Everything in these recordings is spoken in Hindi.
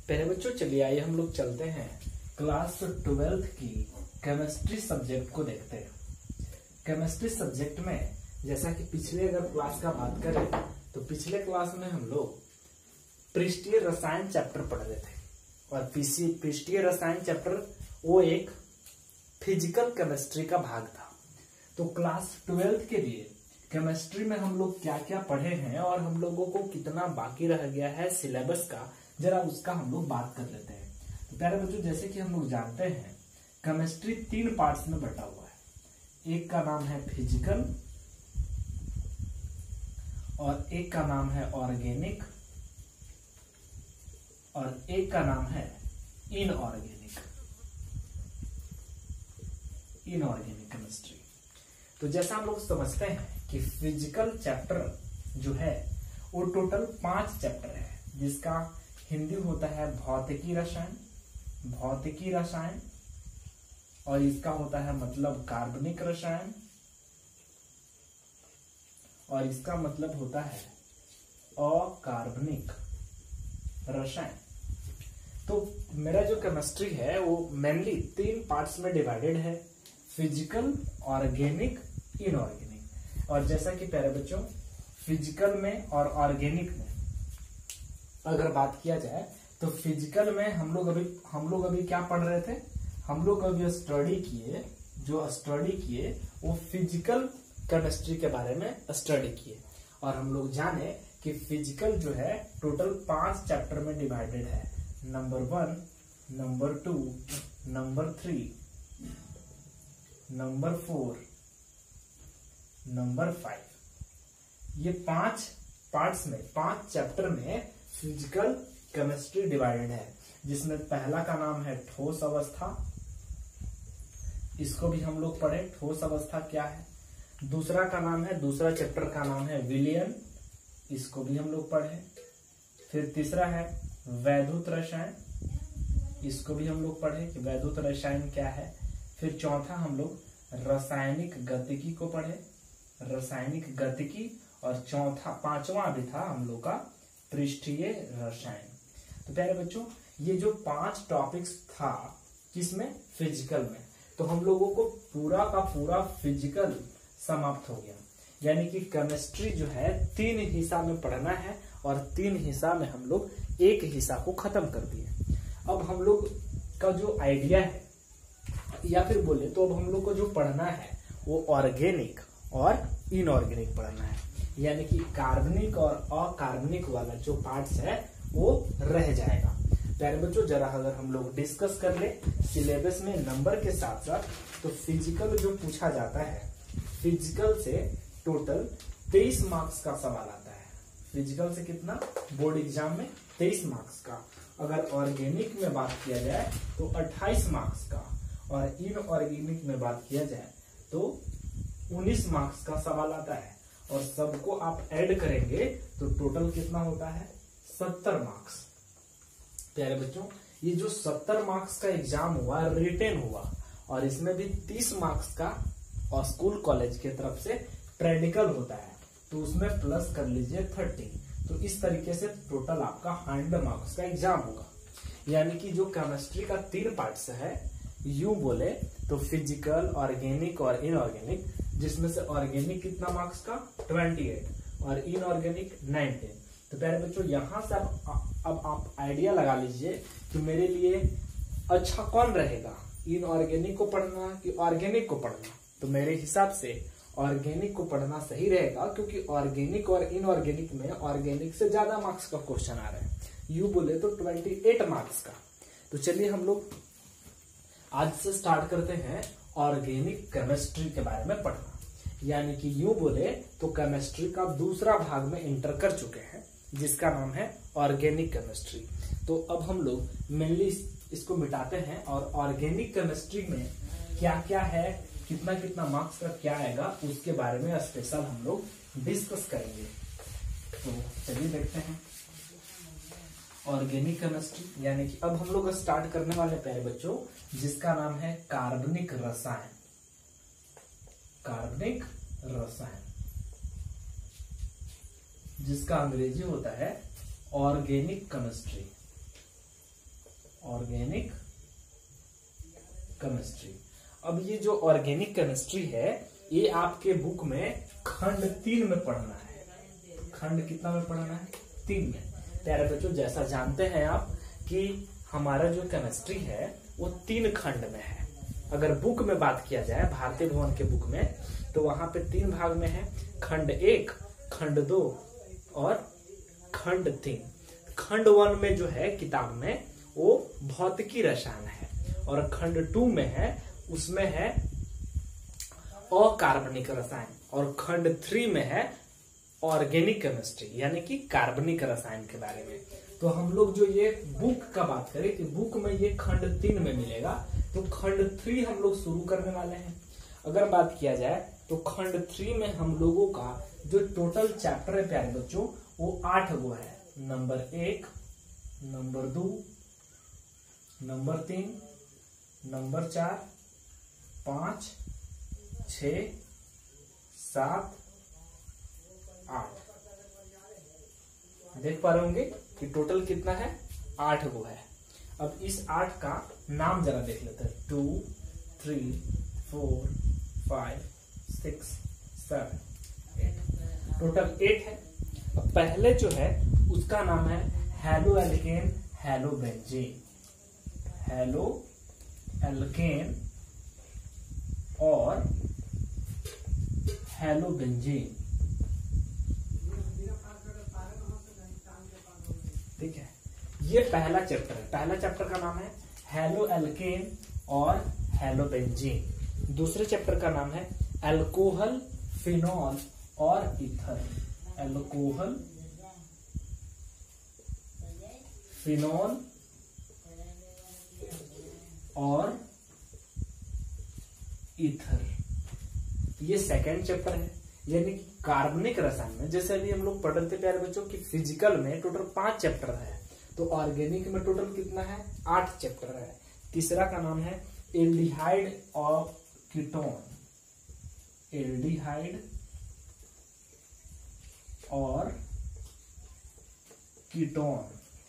पहले बच्चों चलिए आइए हम लोग चलते हैं क्लास 12th की केमिस्ट्री सब्जेक्ट को देखते हैं। केमिस्ट्री सब्जेक्ट में जैसा कि पिछले अगर क्लास का बात करें तो पिछले क्लास में हम लोग पृष्ठीय रसायन चैप्टर पढ़ रहे थे और पृष्ठीय रसायन चैप्टर वो एक फिजिकल केमिस्ट्री का भाग था। तो क्लास 12th के लिए केमिस्ट्री में हम लोग क्या क्या पढ़े हैं और हम लोगों को कितना बाकी रह गया है सिलेबस का, जरा उसका हम लोग बात कर लेते हैं। तो प्यारे बच्चों, जैसे कि हम लोग जानते हैं केमिस्ट्री 3 पार्ट्स में बटा हुआ है। एक का नाम है फिजिकल और एक का नाम है ऑर्गेनिक और एक का नाम है इनऑर्गेनिक केमिस्ट्री। तो जैसा हम लोग समझते हैं कि फिजिकल चैप्टर जो है वो टोटल 5 चैप्टर है, जिसका हिंदी होता है भौतिकी रसायन और इसका होता है मतलब कार्बनिक रसायन और इसका मतलब होता है अकार्बनिक रसायन। तो मेरा जो केमिस्ट्री है वो मेनली 3 पार्ट्स में डिवाइडेड है, फिजिकल, ऑर्गेनिक, इनऑर्गेनिक। और जैसा कि प्यारे बच्चों फिजिकल में और ऑर्गेनिक में अगर बात किया जाए तो फिजिकल में हम लोग अभी क्या पढ़ रहे थे, हम लोग अभी स्टडी किए वो फिजिकल केमिस्ट्री के बारे में स्टडी किए और हम लोग जाने कि फिजिकल जो है टोटल 5 चैप्टर में डिवाइडेड है, number 1, number 2, number 3, number 4, number 5। ये 5 पार्ट्स में 5 चैप्टर में फिजिकल केमिस्ट्री डिवाइडेड है, जिसमें पहला का नाम है ठोस अवस्था, इसको भी हम लोग पढ़े ठोस अवस्था क्या है। दूसरा चैप्टर का नाम है विलयन, इसको भी हम लोग पढ़े। फिर तीसरा है वैद्युत रसायन, इसको भी हम लोग पढ़े कि वैद्युत रसायन क्या है। फिर चौथा हम लोग रासायनिक गतिकी को पढ़े, रासायनिक गतिकी। और पांचवा भी था हम लोग का पृष्ठीय रसायन। तो प्यारे बच्चों ये जो 5 टॉपिक्स था किसमें, फिजिकल में, तो हम लोगों को पूरा का पूरा फिजिकल समाप्त हो गया। यानी कि केमिस्ट्री जो है 3 हिस्सा में पढ़ना है और 3 हिस्सा में हम लोग एक हिस्सा को खत्म कर दिए। अब हम लोग का जो आइडिया है या फिर बोले तो अब हम लोग को जो पढ़ना है वो ऑर्गेनिक और इनऑर्गेनिक पढ़ना है, यानी कि कार्बनिक और अकार्बनिक वाला जो पार्ट्स है वो रह जाएगा। प्यारे बच्चों जरा अगर हम लोग डिस्कस कर ले सिलेबस में नंबर के साथ साथ, तो फिजिकल जो पूछा जाता है, फिजिकल से टोटल 23 मार्क्स का सवाल आता है। फिजिकल से कितना, बोर्ड एग्जाम में 23 मार्क्स का। अगर ऑर्गेनिक में बात किया जाए तो 28 मार्क्स का और इनऑर्गेनिक में बात किया जाए तो 19 मार्क्स का सवाल आता है और सबको आप ऐड करेंगे तो टोटल कितना होता है, 70 मार्क्स। प्यारे बच्चों ये जो 70 मार्क्स का एग्जाम हुआ, रिटेन हुआ, और इसमें भी 30 मार्क्स का और स्कूल कॉलेज की तरफ से प्रैक्टिकल होता है, तो उसमें प्लस कर लीजिए 30। तो इस तरीके से टोटल आपका 100 मार्क्स का एग्जाम होगा। यानी कि जो केमिस्ट्री का 3 पार्ट्स है, यूं बोले तो फिजिकल, ऑर्गेनिक और इनऑर्गेनिक, जिसमें से ऑर्गेनिक कितना मार्क्स का 28 और इनऑर्गेनिक 19। तो प्यारे बच्चों यहां से अब आप आइडिया लगा लीजिए कि मेरे लिए अच्छा कौन रहेगा, इनऑर्गेनिक को पढ़ना कि ऑर्गेनिक को पढ़ना। तो मेरे हिसाब से ऑर्गेनिक को पढ़ना सही रहेगा, क्योंकि ऑर्गेनिक और इनऑर्गेनिक में ऑर्गेनिक से ज्यादा मार्क्स का क्वेश्चन आ रहा है, यूं बोले तो 28 मार्क्स का। तो चलिए हम लोग आज से स्टार्ट करते हैं ऑर्गेनिक केमिस्ट्री के बारे में पढ़ना। यानी कि यूं बोले तो केमिस्ट्री का दूसरा भाग में एंटर कर चुके हैं, जिसका नाम है ऑर्गेनिक केमिस्ट्री। तो अब हम लोग मेनली इसको मिटाते हैं और ऑर्गेनिक केमिस्ट्री में क्या क्या है, कितना कितना मार्क्स का क्या आएगा, उसके बारे में स्पेशल हम लोग डिस्कस करेंगे। तो चलिए देखते हैं ऑर्गेनिक केमिस्ट्री। यानी कि अब हम लोग स्टार्ट करने वाले प्यारे बच्चों, जिसका नाम है कार्बनिक रसायन। कार्बनिक रसायन जिसका अंग्रेजी होता है ऑर्गेनिक केमिस्ट्री। Organic chemistry. अब ये जो ऑर्गेनिक केमिस्ट्री है ये आपके बुक में खंड 3 में पढ़ना है। खंड कितना में पढ़ना है? 3 में। प्यारे बच्चों, जैसा जानते हैं आप कि हमारा जो केमिस्ट्री है वो 3 खंड में है। अगर बुक में बात किया जाए, भारतीय भवन के बुक में, तो वहां पे 3 भाग में है, खंड 1, खंड 2 और खंड 3। खंड 1 में जो है किताब में वो भौतिकी रसायन है, और खंड 2 में है उसमें है अकार्बनिक रसायन, और खंड 3 में है ऑर्गेनिक केमिस्ट्री यानी कि कार्बनिक रसायन के बारे में। तो हम लोग जो ये बुक का बात करें कि बुक में ये खंड 3 में मिलेगा, तो खंड 3 हम लोग शुरू करने वाले हैं। अगर बात किया जाए तो खंड 3 में हम लोगों का जो टोटल चैप्टर है प्यारे बच्चों वो 8 गो है। Number 1, number 2, number 3, number 4, 5, 6, 7, 8। देख पा रहे होंगे कि टोटल कितना है? 8 गो है। अब इस 8 का नाम जरा देख लेते हैं। 2, 3, 4, 5, 6, 7, 8। टोटल 8 है। अब पहले जो है उसका नाम है halo alkane halo benzene. Halo alkane और हेलो बेंजीन। ठीक है, ये पहला चैप्टर है। पहला चैप्टर का नाम है हेलो एल्केन और हेलो बेंजीन। दूसरे चैप्टर का नाम है अल्कोहल, फिनॉल और ईथर। अल्कोहल, फिनॉल और ईथर। ये सेकेंड चैप्टर है। यानी कि कार्बनिक रसायन में, जैसे अभी हम लोग पढ़ रहे थे प्यारे बच्चों कि फिजिकल में टोटल 5 चैप्टर है, तो ऑर्गेनिक में टोटल कितना है? 8 चैप्टर है। तीसरा का नाम है एल्डिहाइड ऑफ कीटोन। एल्डिहाइड और कीटोन।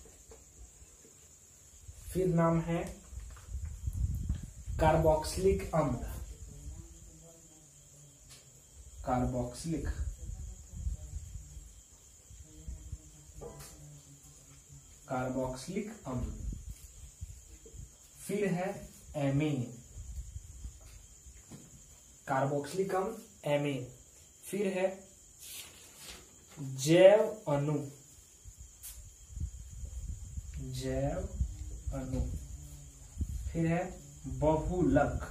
फिर नाम है कार्बोक्सिलिक अम्ल। कार्बोक्सिलिक अम्ल। फिर है एमीन। कार्बोक्सिलिक अम्ल, एमीन। फिर है जैव अणु। जैव अणु। फिर है बहुलक।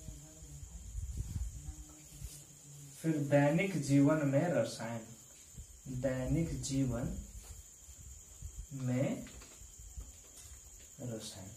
फिर दैनिक जीवन में रसायन। दैनिक जीवन में रसायन।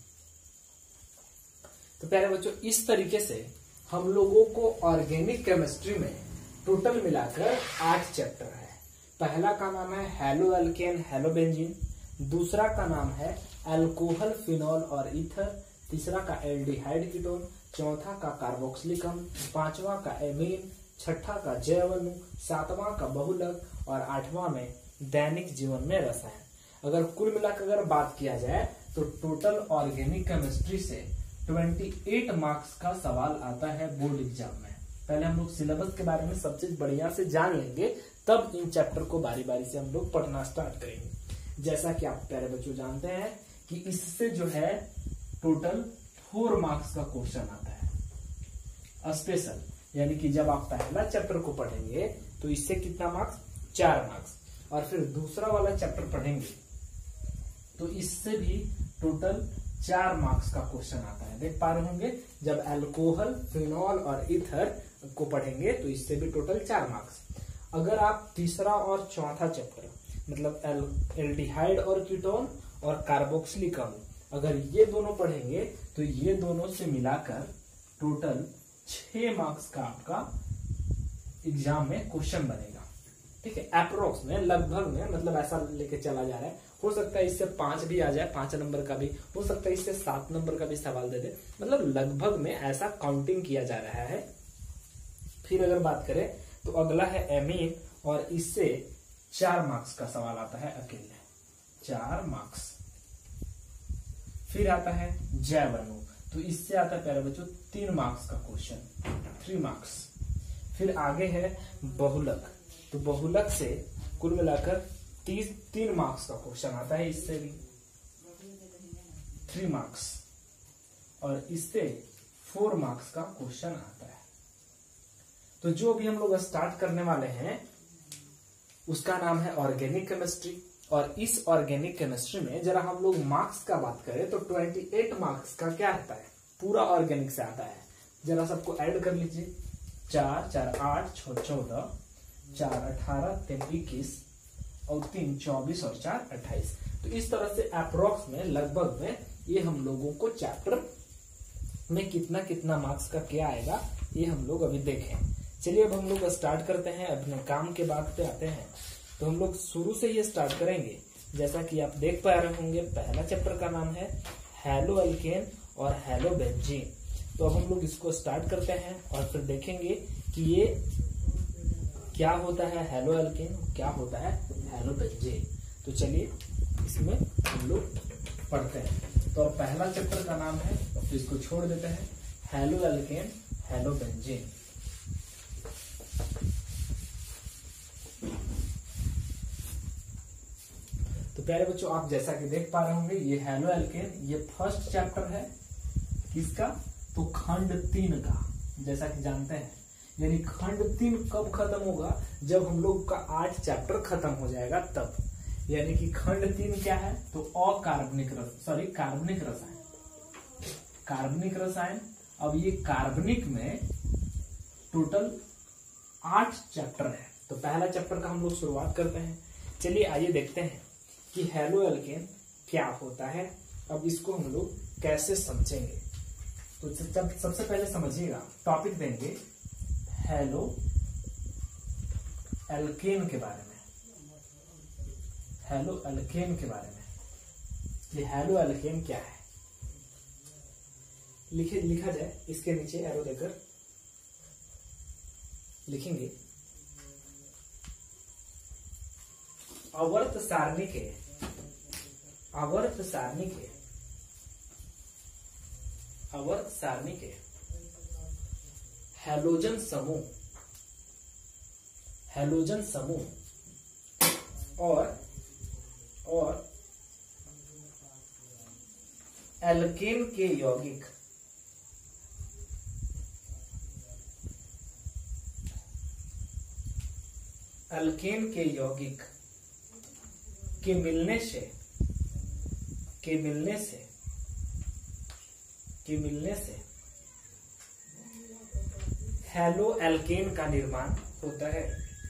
तो प्यारे बच्चों, इस तरीके से हम लोगों को ऑर्गेनिक केमिस्ट्री में टोटल मिलाकर 8 चैप्टर है। पहला का नाम है हेलो एल्केन हेलो बेंजीन। दूसरा का नाम है अल्कोहल, फिनॉल और ईथर। तीसरा का एल्डिहाइड कीटोन। चौथा का कार्बोक्सिलिक अम्ल। पांचवा का एमीन। छठा का जैव अणु। सातवां का बहुलक और 8वां में दैनिक जीवन में रसायन। अगर कुल मिलाकर अगर बात किया जाए तो टोटल ऑर्गेनिक केमिस्ट्री से 28 मार्क्स का सवाल आता है बोर्ड एग्जाम में। पहले हम लोग सिलेबस के बारे में सब चीज बढ़िया से जान लेंगे, तब इन चैप्टर को बारी बारी से हम लोग पढ़ना स्टार्ट करेंगे। जैसा कि आप प्यारे बच्चों जानते हैं कि इससे जो है टोटल 4 मार्क्स का क्वेश्चन आता है स्पेशल। यानी कि जब आप पहला चैप्टर को पढ़ेंगे तो इससे कितना मार्क्स? 4 मार्क्स। और फिर दूसरा वाला चैप्टर पढ़ेंगे तो इससे भी टोटल 4 मार्क्स का क्वेश्चन आता है। देख पा रहे होंगे, जब अल्कोहल, फिनॉल और ईथर को पढ़ेंगे तो इससे भी टोटल 4 मार्क्स। अगर आप तीसरा और चौथा चैप्टर मतलब एल्डिहाइड और कीटोन और कार्बोक्सिलिक अम्ल, अगर ये दोनों पढ़ेंगे तो ये दोनों से मिलाकर टोटल 6 मार्क्स का आपका एग्जाम में क्वेश्चन बनेगा। ठीक है, अप्रोक्स में, लगभग में, मतलब ऐसा लेके चला जा रहा है। हो सकता है इससे 5 भी आ जाए, 5 नंबर का भी हो सकता है, इससे 7 नंबर का भी सवाल दे दे, मतलब लगभग में ऐसा काउंटिंग किया जा रहा है। फिर अगर बात करें तो अगला है एमीन, और इससे 4 मार्क्स का सवाल आता है अकेले, 4 मार्क्स। फिर आता है जैव अणु, तो इससे आता है प्यारे बच्चों 3 मार्क्स का क्वेश्चन, 3 मार्क्स। फिर आगे है बहुलक, तो बहुलक से कुल मिलाकर 3 मार्क्स का क्वेश्चन आता है, इससे भी 3 मार्क्स, और इससे 4 मार्क्स का क्वेश्चन आता है। तो जो भी हम लोग स्टार्ट करने वाले हैं उसका नाम है ऑर्गेनिक केमिस्ट्री, और इस ऑर्गेनिक केमिस्ट्री में जरा हम लोग मार्क्स का बात करें तो 28 मार्क्स का क्या आता है, पूरा ऑर्गेनिक से आता है। जरा सबको ऐड कर लीजिए, 4 4 8 6 14, 4 18, 3 21 और 3 24 और 4 28। तो इस तरह से अप्रोक्स में लगभग में ये हम लोगों को चैप्टर में कितना कितना मार्क्स का क्या आएगा ये हम लोग अभी देखें। चलिए अब हम लोग स्टार्ट करते हैं, अपने काम के बात पे आते हैं। तो हम लोग शुरू से ये स्टार्ट करेंगे। जैसा कि आप देख पा रहे होंगे पहला चैप्टर का नाम है हैलो एल्केन और हैलो बेंजीन। तो अब हम लोग इसको स्टार्ट करते हैं और फिर देखेंगे कि ये क्या होता है हैलो एल्केन, क्या होता है हैलो बेंजीन। तो चलिए इसमें हम लोग पढ़ते हैं। तो पहला चैप्टर का नाम है, तो इसको छोड़ देते हैं, हैलो एल्केन हैलो बेंजीन। तो प्यारे बच्चों आप जैसा कि देख पा रहे होंगे ये हैलो एल्केन, ये फर्स्ट चैप्टर है किसका, तो खंड 3 का। जैसा कि जानते हैं यानी खंड 3 कब खत्म होगा, जब हम लोग का 8 चैप्टर खत्म हो जाएगा तब। यानी कि खंड 3 क्या है, तो कार्बनिक रसायन, कार्बनिक रसायन। अब ये कार्बनिक में टोटल 8 चैप्टर है। तो पहला चैप्टर का हम लोग शुरुआत करते हैं। चलिए आइए देखते हैं कि हैलो एल्केन क्या होता है। अब इसको हम लोग कैसे समझेंगे, तो सबसे पहले समझिएगा, टॉपिक देंगे हैलो एल्केन के बारे में। हैलो एल्केन के बारे में, ये हैलो एल्केन क्या है लिखा जाए, इसके नीचे एरो देकर लिखेंगे आवर्त सारणी के हैलोजन समूह और एल्केन के यौगिक के मिलने से हैलो एल्केन का निर्माण होता है।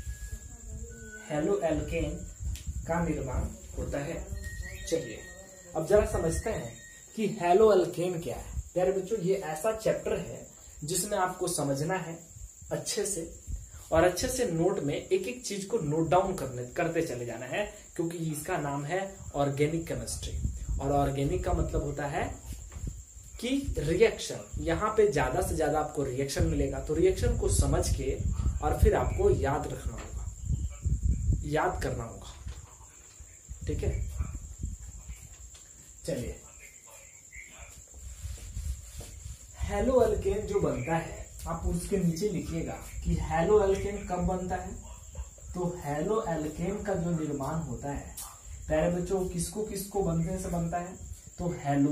हैलो एल्केन का निर्माण होता है। चलिए अब जरा समझते हैं कि हैलो एल्केन क्या है। प्यारे बच्चों ये ऐसा चैप्टर है जिसमें आपको समझना है अच्छे से, और अच्छे से नोट में एक एक चीज को नोट डाउन करते चले जाना है, क्योंकि इसका नाम है ऑर्गेनिक केमिस्ट्री। और ऑर्गेनिक का मतलब होता है कि रिएक्शन, यहाँ पे ज्यादा से ज्यादा आपको रिएक्शन मिलेगा। तो रिएक्शन को समझ के और फिर आपको याद रखना होगा, याद करना होगा, ठीक है। चलिए हैलो एल्केन जो बनता है, आप उसके नीचे लिखिएगा कि हैलो एल्केन कब बनता है। तो हैलो एल्केन का जो निर्माण होता है प्यारे बच्चों किसको किसको बनने से बनता है, तो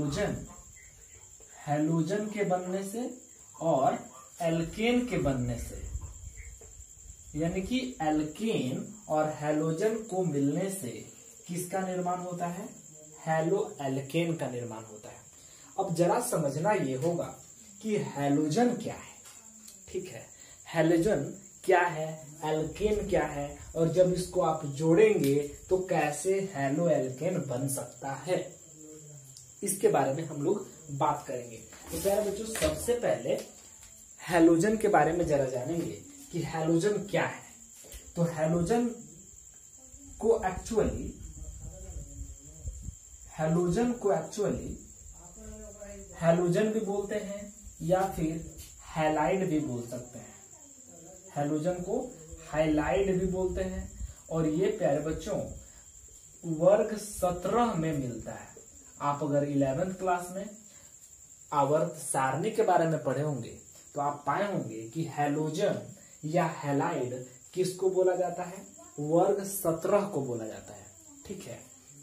हैलोजन के बनने से और एल्केन के बनने से। यानी कि एल्केन और हैलोजन को मिलने से किसका निर्माण होता है, हैलो एल्केन का निर्माण होता है। अब जरा समझना ये होगा कि हैलोजन क्या है, ठीक है। हैलोजन क्या है, एल्केन क्या है, और जब इसको आप जोड़ेंगे तो कैसे हैलो एल्केन बन सकता है, इसके बारे में हम लोग बात करेंगे। तो प्यारे बच्चों सबसे पहले हैलोजन के बारे में जरा जानेंगे कि हैलोजन क्या है। तो हैलोजन को एक्चुअली हैलोजन भी बोलते हैं या फिर हैलाइड भी बोल सकते हैं। हैलोजन को हाइलाइड भी बोलते हैं, और ये प्यारे बच्चों वर्ग 17 में मिलता है। आप अगर 11th क्लास में आवर्त सारणी के बारे में पढ़े होंगे तो आप पाए होंगे कि हैलोजन या हैलाइड किसको बोला जाता है, वर्ग 17 को बोला जाता है। ठीक है,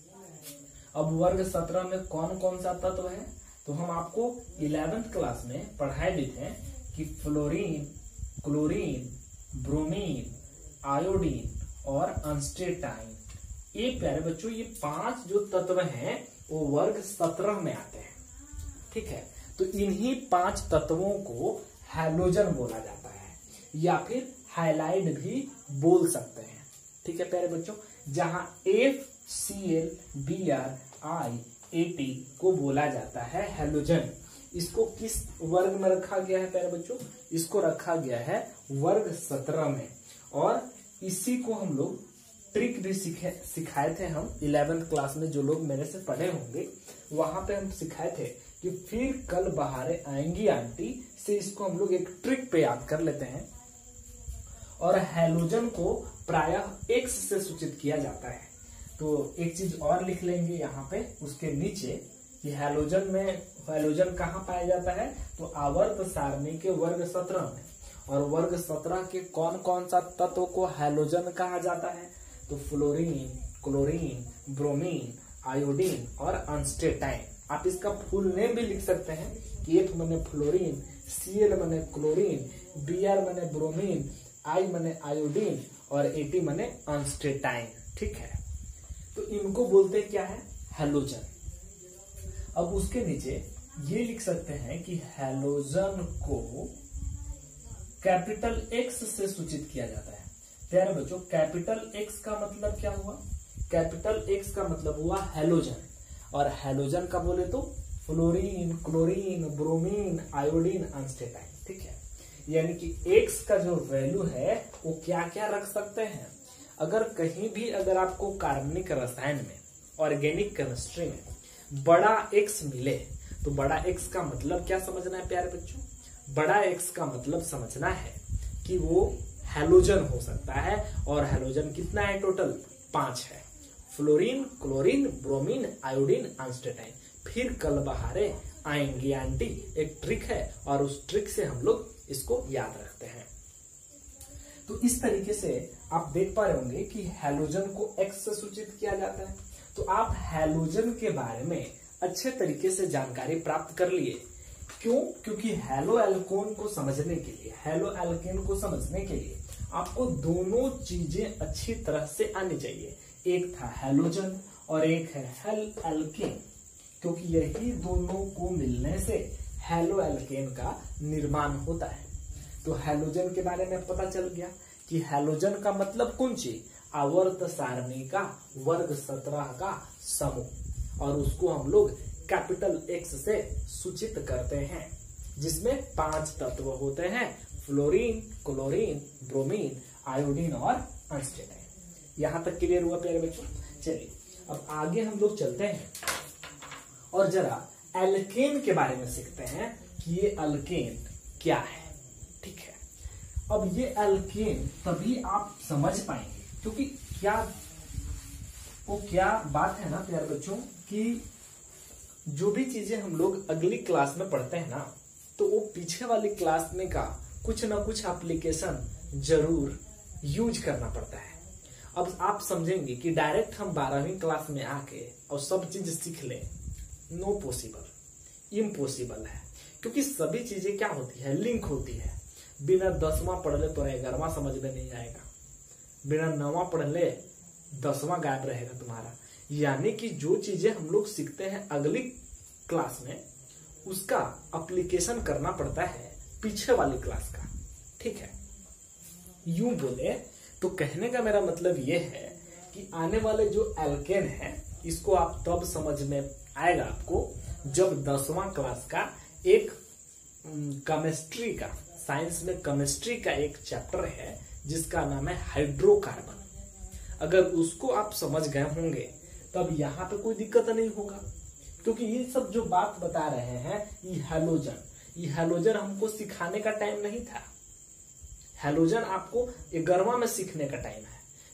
अब वर्ग 17 में कौन कौन सा तत्व है, तो हम आपको 11th क्लास में पढ़ाए भी थे कि फ्लोरीन, क्लोरीन, ब्रोमीन, आयोडीन और अनस्टेटाइन, ये प्यारे बच्चों ये 5 जो तत्व हैं वो वर्ग 17 में आते हैं। ठीक है, तो इन्हीं 5 तत्वों को हैलोजन बोला जाता है या फिर हाइलाइड भी बोल सकते हैं। ठीक है प्यारे बच्चों, जहां FCl, Br, I, At को बोला जाता है हैलोजन। इसको किस वर्ग में रखा गया है प्यारे बच्चों, इसको रखा गया है वर्ग 17 में। और इसी को हम लोग ट्रिक भी सिखाए थे हम 11th क्लास में, जो लोग मेरे से पढ़े होंगे वहां पे हम सिखाए थे कि फिर कल बहारे आएंगी आंटी से इसको हम लोग एक ट्रिक पे याद कर लेते हैं। और हैलोजन को प्रायः X से सूचित किया जाता है। तो एक चीज और लिख लेंगे यहाँ पे उसके नीचे कि हैलोजन कहाँ पाया जाता है, तो आवर्त सारणी के वर्ग 17 में। और वर्ग 17 के कौन कौन सा तत्व को हैलोजन कहा जाता है, तो फ्लोरीन, क्लोरीन, ब्रोमीन, आयोडीन और अनस्टेटाइन। आप इसका फुल नेम भी लिख सकते हैं कि F माने फ्लोरीन, Cl माने क्लोरीन, Br माने ब्रोमीन, I माने आयोडीन और At माने अनस्टेटाइन। ठीक है, तो इनको बोलते क्या है, हैलोजन। अब उसके नीचे ये लिख सकते हैं कि हैलोजन को कैपिटल X से सूचित किया जाता है। प्यारे बच्चों, कैपिटल X का मतलब क्या हुआ, कैपिटल X का मतलब हुआ हैलोजन। और हैलोजन का बोले तो fluorine, chlorine, bromine, iodine, astatine. ठीक है, यानी कि X का जो वैल्यू है वो क्या क्या रख सकते हैं। अगर कहीं भी अगर आपको कार्बनिक रसायन में, ऑर्गेनिक केमिस्ट्री में बड़ा X मिले तो बड़ा X का मतलब क्या समझना है प्यारे बच्चों, बड़ा X का मतलब समझना है कि वो हैलोजन हो सकता है। और हैलोजन कितना है, टोटल 5 है, fluorine, chlorine, bromine, iodine, astatine. फिर कल बहारे आएंगी आंटी एक ट्रिक है और उस ट्रिक से हम लोग इसको याद रखते हैं। तो इस तरीके से आप देख पा रहे होंगे कि हैलोजन को X से सूचित किया जाता है। तो आप हैलोजन के बारे में अच्छे तरीके से जानकारी प्राप्त कर लिए। क्यों, क्योंकि हैलो एल्कोन को समझने के लिए, हैलो एल्केन को समझने के लिए आपको दोनों चीजें अच्छी तरह से आनी चाहिए। एक था हैलोजन और एक है हेल एल्केन, क्योंकि यही दोनों को मिलने से हैलो एल्केन का निर्माण होता है। तो हैलोजन के बारे में पता चल गया कि हैलोजन का मतलब कौन चीज, आवर्त सारणी का वर्ग 17 का समूह। और उसको हम लोग कैपिटल X से सूचित करते हैं, जिसमें 5 तत्व होते हैं, फ्लोरीन, क्लोरीन, ब्रोमीन, आयोडीन और अनस्टेटाइन। यहां तक क्लियर हुआ प्यारे बच्चों। चलिए अब आगे हम लोग चलते हैं और जरा एल्केन के बारे में सीखते हैं कि ये एल्केन क्या है। ठीक है, अब ये एल्केन तभी आप समझ पाएंगे क्योंकि क्या बात है ना प्यारे बच्चों कि जो भी चीजें हम लोग अगली क्लास में पढ़ते हैं ना, तो वो पीछे वाली क्लास में का कुछ ना कुछ एप्लीकेशन जरूर यूज करना पड़ता है। अब आप समझेंगे कि डायरेक्ट हम 12वीं क्लास में आके और सब चीज सीख लें, नो पॉसिबल, इम्पॉसिबल है। क्योंकि सभी चीजें क्या होती है, लिंक होती है। बिना 10वां पढ़ ले तो 11वां समझ में नहीं आएगा, बिना 9वां पढ़ ले 10वां गायब रहेगा तुम्हारा। यानी कि जो चीजें हम लोग सीखते हैं अगली क्लास में, उसका एप्लीकेशन करना पड़ता है पीछे वाली क्लास का। ठीक है, यूं बोले तो कहने का मेरा मतलब ये है कि आने वाले जो एल्केन है इसको आप तब समझ में आएगा आपको जब 10वां क्लास का एक केमिस्ट्री का, साइंस में केमिस्ट्री का एक चैप्टर है जिसका नाम है हाइड्रोकार्बन। अगर उसको आप समझ गए होंगे तब यहाँ पे कोई दिक्कत नहीं होगा, क्योंकि ये सब जो बात बता रहे हैं ये हैलोजन हमको सिखाने का टाइम नहीं था। हैलोजन आपको 11वां में सीखने का टाइम है,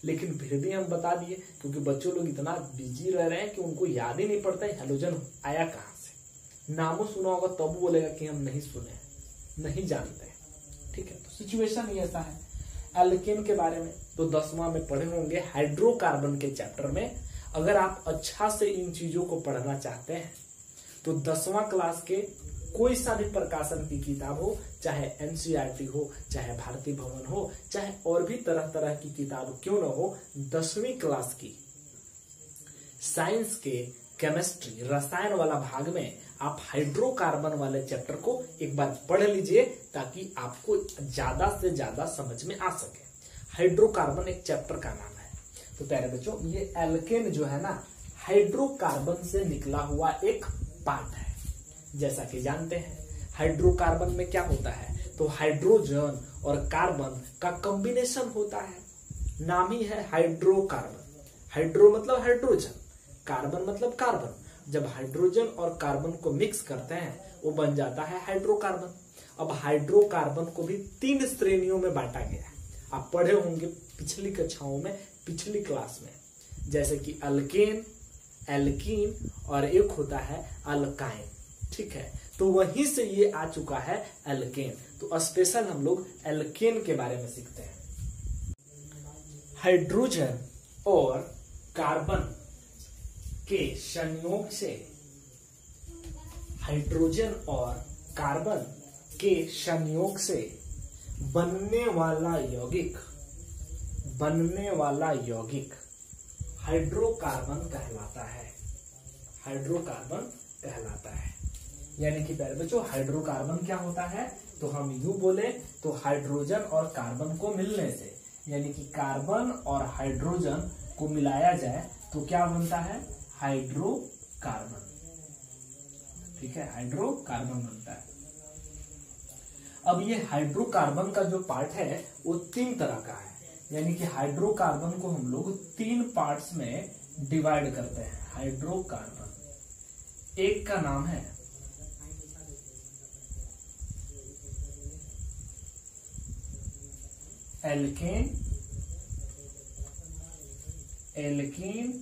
लेकिन फिर भी हम बता दिए क्योंकि बच्चों लोग इतना बिजी रह रहे हैं कि उनको याद ही नहीं पड़ता है हैलोजन आया कहाँ से। नामों सुना होगा तब बोलेगा कि हम नहीं सुने, नहीं जानते। ठीक है, तो सिचुएशन ही ऐसा है। एल्केन के बारे में तो 10वां में पढ़े होंगे हाइड्रोकार्बन के चैप्टर में। अगर आप अच्छा से इन चीजों को पढ़ना चाहते हैं तो 10वां क्लास के कोई सा भी प्रकाशन की किताब हो, चाहे एनसीईआरटी हो, चाहे भारती भवन हो, चाहे और भी तरह तरह की किताब क्यों न हो, 10वीं क्लास की साइंस के केमिस्ट्री रसायन वाला भाग में आप हाइड्रोकार्बन वाले चैप्टर को एक बार पढ़ लीजिए ताकि आपको ज्यादा से ज्यादा समझ में आ सके। हाइड्रोकार्बन एक चैप्टर का नाम है। तो प्यारे बच्चों, ये एल्केन जो है ना, हाइड्रोकार्बन से निकला हुआ एक पार्ट है। जैसा कि जानते हैं हाइड्रोकार्बन में क्या होता है, तो हाइड्रोजन और कार्बन का कॉम्बिनेशन होता है। नाम ही है हाइड्रोकार्बन। हाइड्रो मतलब हाइड्रोजन, कार्बन मतलब कार्बन। जब हाइड्रोजन और कार्बन को मिक्स करते हैं वो बन जाता है हाइड्रोकार्बन। अब हाइड्रोकार्बन को भी 3 श्रेणियों में बांटा गया है। आप पढ़े होंगे पिछली कक्षाओं में, पिछली क्लास में, जैसे कि अल्केन, एल्कीन और एक होता है अल्काइन। ठीक है, तो वहीं से ये आ चुका है एल्केन। तो स्पेशल हम लोग एल्केन के बारे में सीखते हैं। हाइड्रोजन और कार्बन के संयोग से, हाइड्रोजन और कार्बन के संयोग से बनने वाला यौगिक हाइड्रोकार्बन कहलाता है। हाइड्रोकार्बन कहलाता है। यानी कि प्यारे बच्चों, हाइड्रोकार्बन क्या होता है, तो हम यूं बोले तो हाइड्रोजन और कार्बन को मिलने से, यानी कि कार्बन और हाइड्रोजन को मिलाया जाए तो क्या बनता है, हाइड्रोकार्बन। ठीक है, हाइड्रोकार्बन बनता है। अब ये हाइड्रोकार्बन का जो पार्ट है वो 3 तरह का है। यानी कि हाइड्रोकार्बन को हम लोग 3 पार्ट्स में डिवाइड करते हैं। हाइड्रोकार्बन एक का नाम है एल्केन, एल्कीन,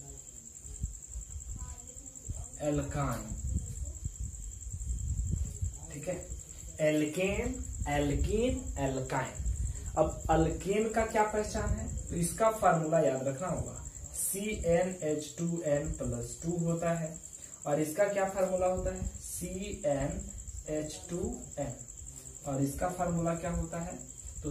एल्काइन। ठीक है, एल्केन, एल्कीन, एल्काइन। अब अल्केन का क्या पहचान है, तो इसका फार्मूला याद रखना होगा, CnH2n+2 होता है। और इसका क्या फार्मूला होता है, CnH2n। और इसका फार्मूला क्या होता है, तो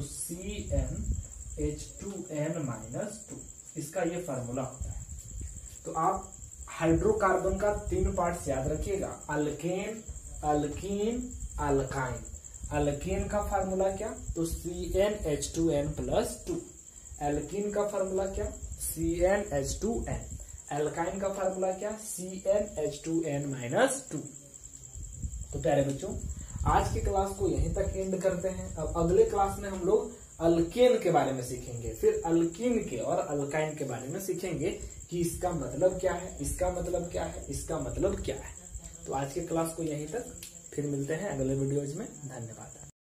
CnH2n-2। इसका ये फार्मूला होता है। तो आप हाइड्रोकार्बन का 3 पार्ट्स याद रखिएगा, अल्केन, अल्कीन, अल्काइन। अल्केन का फार्मूला क्या, तो CnH2n+2। एल्कीन का फार्मूला क्या, CnH2n। एल्काइन का फार्मूला क्या, CnH2n-2। तो प्यारे बच्चों, आज की क्लास को यहीं तक एंड करते हैं। अब अगले क्लास में हम लोग अल्केन के बारे में सीखेंगे, फिर अल्कीन के और अल्काइन के बारे में सीखेंगे कि इसका मतलब क्या है, इसका मतलब क्या है, इसका मतलब क्या है। तो आज के क्लास को यहीं तक, फिर मिलते हैं अगले वीडियोज में। धन्यवाद।